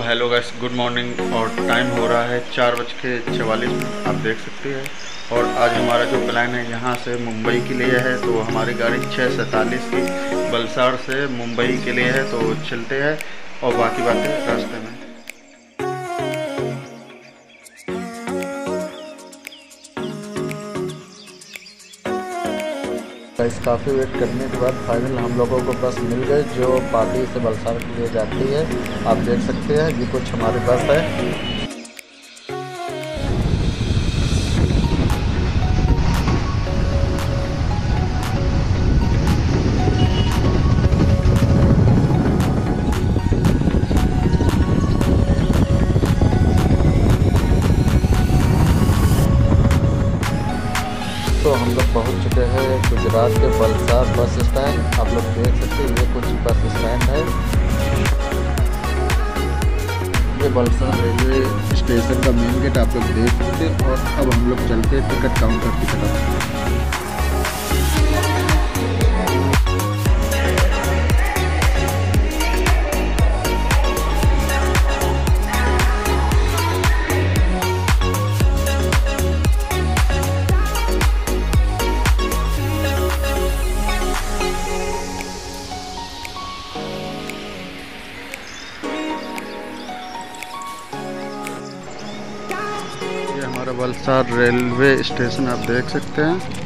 Hello guys, good morning. और time हो रहा है 4:44, आप देख सकते हैं। और आज हमारा जो प्लान है यहाँ से मुंबई के लिए है, तो हमारी गाड़ी 6:47 की वलसाड़ से मुंबई के लिए है, तो चलते हैं और बाकी बातें रास्ते में। गाइस काफ़ी वेट करने के बाद फाइनल हम लोगों को बस मिल गई जो पार्टी से वलसाड़ के लिए जाती है। आप देख सकते हैं ये कुछ हमारी बस है। तो हम लोग पहुंच चुके हैं गुजरात के वलसाड़ बस स्टैंड। आप लोग देख सकते हैं ये कुछ बस स्टैंड है। ये वलसाड़ रेलवे स्टेशन का मेन गेट आप लोग देख सकते हैं। और अब हम लोग चलते हैं टिकट काउंटर की तरफ। हमारा वलसाड़ रेलवे स्टेशन आप देख सकते हैं।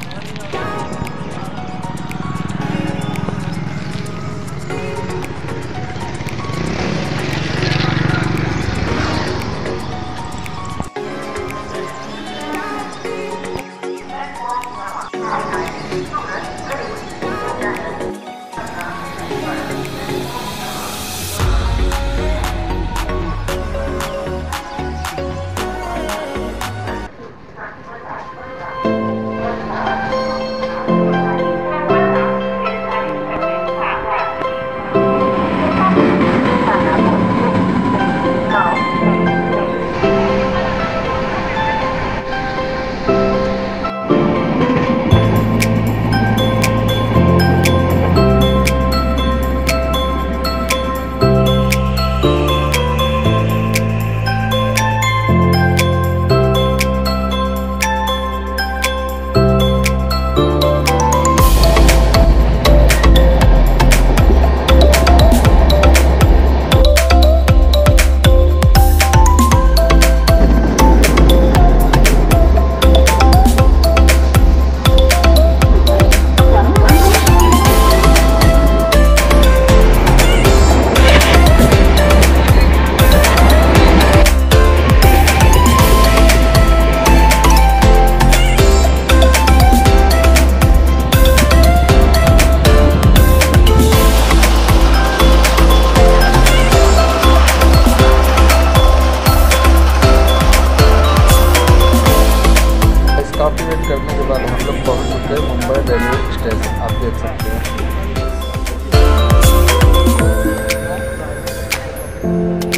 काफ़ी वेट करने के बाद हम लोग पहुंच चुके हैं मुंबई रेलवे स्टेशन। आप देख सकते हैं।